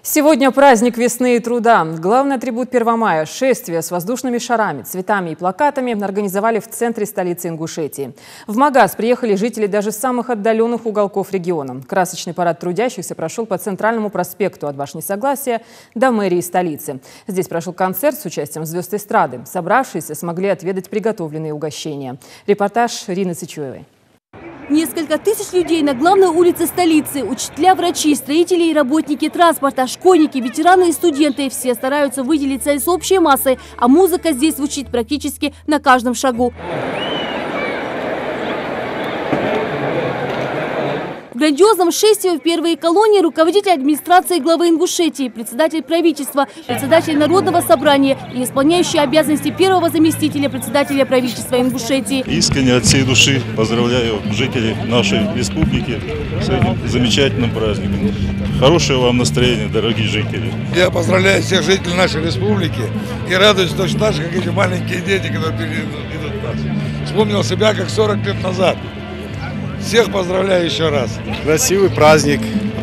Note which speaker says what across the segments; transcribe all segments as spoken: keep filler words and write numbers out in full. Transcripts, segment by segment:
Speaker 1: Сегодня праздник весны и труда. Главный атрибут Первомая – шествие с воздушными шарами, цветами и плакатами организовали в центре столицы Ингушетии. В Магаз приехали жители даже самых отдаленных уголков региона. Красочный парад трудящихся прошел по центральному проспекту от Башни Согласия до мэрии столицы. Здесь прошел концерт с участием звезд эстрады. Собравшиеся смогли отведать приготовленные угощения. Репортаж Рины Сычуевой.
Speaker 2: Несколько тысяч людей на главной улице столицы. Учителя, врачи, строители и работники транспорта, школьники, ветераны и студенты. Все стараются выделиться из общей массы, а музыка здесь звучит практически на каждом шагу. В грандиозном шествии в первые колонии руководитель администрации главы Ингушетии, председатель правительства, председатель Народного собрания и исполняющий обязанности первого заместителя председателя правительства Ингушетии.
Speaker 3: Искренне от всей души поздравляю жителей нашей республики с этим замечательным праздником. Хорошего вам настроения, дорогие жители.
Speaker 4: Я поздравляю всех жителей нашей республики и радуюсь точно так же, как эти маленькие дети, которые идут нас. Вспомнил себя как сорок лет назад. Всех поздравляю еще раз.
Speaker 5: Красивый праздник.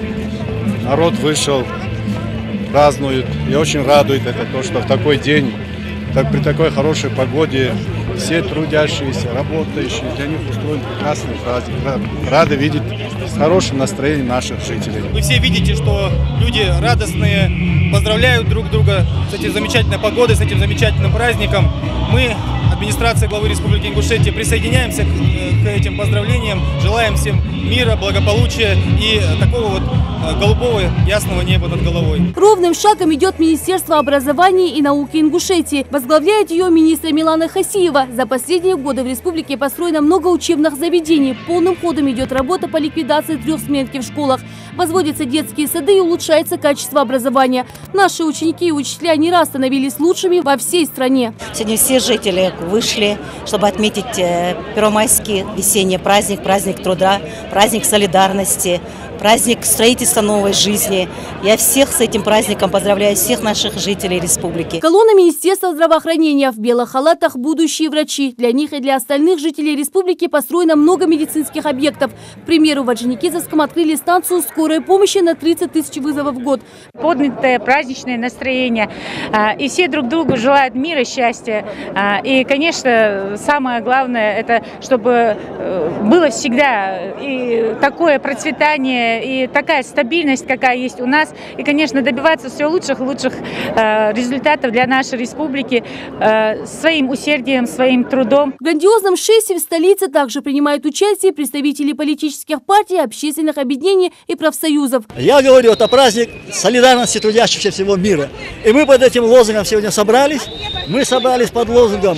Speaker 5: Народ вышел, празднует. И очень радует это то, что в такой день, так, при такой хорошей погоде, все трудящиеся, работающие, для них устроен прекрасный праздник. Рады видеть с хорошим настроением наших жителей.
Speaker 6: Вы все видите, что люди радостные, поздравляют друг друга с этой замечательной погодой, с этим замечательным праздником. Мы, администрация главы Республики Ингушетия, присоединяемся к, к этим поздравлениям, желаем всем мира, благополучия и такого вот голубого ясного неба над головой.
Speaker 2: Ровным шагом идет Министерство образования и науки Ингушетии. Возглавляет ее министр Милана Хасиева. За последние годы в республике построено много учебных заведений. Полным ходом идет работа по ликвидации трехсменки в школах. Возводятся детские сады и улучшается качество образования. Наши ученики и учителя не раз становились лучшими во всей стране.
Speaker 7: Сегодня все жители вышли, чтобы отметить первомайский весенний праздник, праздник труда, праздник солидарности, праздник строительства новой жизни. Я всех с этим праздником поздравляю, всех наших жителей республики.
Speaker 2: Колонна Министерства здравоохранения. В белых халатах будущие врачи. Для них и для остальных жителей республики построено много медицинских объектов. К примеру, в Орджоникидзевском открыли станцию скорой помощи на тридцать тысяч вызовов в год.
Speaker 8: Поднятое праздничное настроение. И все друг другу желают мира, счастья. И, конечно, самое главное, это чтобы было всегда и такое процветание, и такая стабильность, какая есть у нас. И, конечно, добиваться все лучших и лучших э, результатов для нашей республики э, своим усердием, своим трудом.
Speaker 2: В грандиозном шествии в столице также принимают участие представители политических партий, общественных объединений и профсоюзов.
Speaker 9: Я говорю, это праздник солидарности трудящихся всего мира. И мы под этим лозунгом сегодня собрались. Мы собрались под лозунгом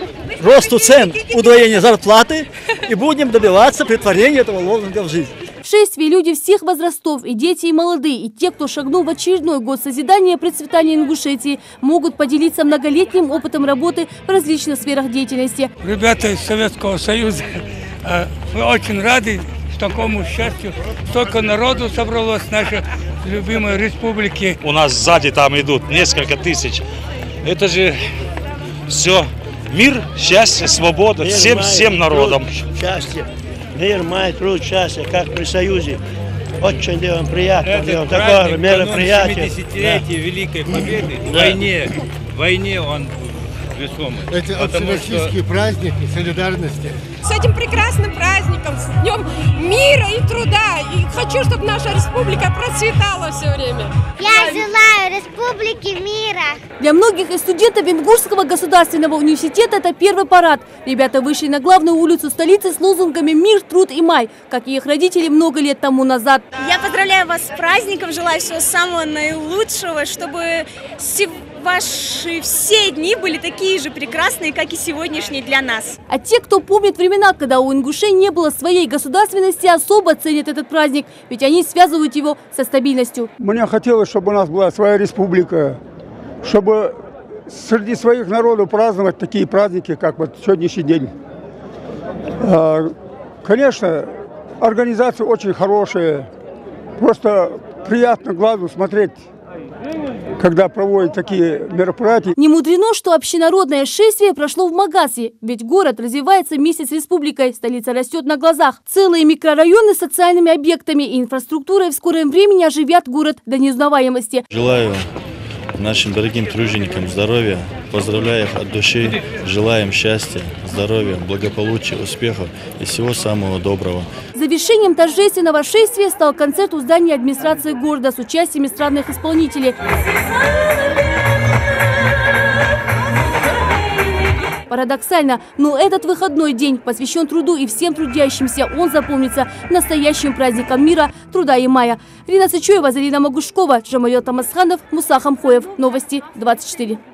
Speaker 9: росту цен, удвоения зарплаты и будем добиваться претворения этого лозунга в жизнь.
Speaker 2: В шествии люди всех возрастов, и дети, и молодые, и те, кто шагнул в очередной год созидания и процветания Ингушетии, могут поделиться многолетним опытом работы в различных сферах деятельности.
Speaker 10: Ребята из Советского Союза, мы очень рады такому счастью. Столько народу собралось в нашей любимой республике.
Speaker 3: У нас сзади там идут несколько тысяч. Это же все мир, счастье, свобода
Speaker 11: Мир,
Speaker 3: всем,
Speaker 11: май,
Speaker 3: всем народам.
Speaker 11: Труд, счастье. Мир, май, труд, счастье, как при Союзе. Очень делаем приятно.
Speaker 12: Этот
Speaker 11: делаем
Speaker 12: праздник,
Speaker 11: такое мероприятие.
Speaker 12: семидесятилетия да. Великой Победы, да. в войне, в войне он весомый.
Speaker 13: Это общероссийский что... праздник и солидарности.
Speaker 14: С этим прекрасным праздником, с Днем мира и труда. И хочу, чтобы наша республика процветала все время.
Speaker 15: Я желаю республике мира.
Speaker 2: Для многих из студентов Ингушского государственного университета это первый парад. Ребята вышли на главную улицу столицы с лозунгами «Мир, труд и май», как и их родители много лет тому назад.
Speaker 16: Я поздравляю вас с праздником, желаю всего самого наилучшего, чтобы ваши все дни были такие же прекрасные, как и сегодняшние для нас.
Speaker 2: А те, кто помнит времена, когда у ингушей не было своей государственности, особо ценят этот праздник, ведь они связывают его со стабильностью.
Speaker 17: Мне хотелось, чтобы у нас была своя республика, чтобы среди своих народов праздновать такие праздники, как вот сегодняшний день. Конечно, организации очень хорошие, просто приятно глазу смотреть когда проводят такие мероприятия.
Speaker 2: Не мудрено, что общенародное шествие прошло в Магасе, ведь город развивается вместе с республикой, столица растет на глазах. Целые микрорайоны с социальными объектами и инфраструктурой в скором времени оживят город до неузнаваемости.
Speaker 18: Желаю нашим дорогим труженикам здоровья, поздравляю их от души, желаем счастья, здоровья, благополучия, успехов и всего самого доброго.
Speaker 2: Завершением торжественного шествия стал концерт у здания администрации города с участием эстрадных исполнителей. Парадоксально, но этот выходной день посвящен труду и всем трудящимся. Он запомнится настоящим праздником мира, труда и мая. Рина Сычуева, Зарина Магушкова, Джамалет Тамасханов, Муса Хамхоев. Новости двадцать четыре.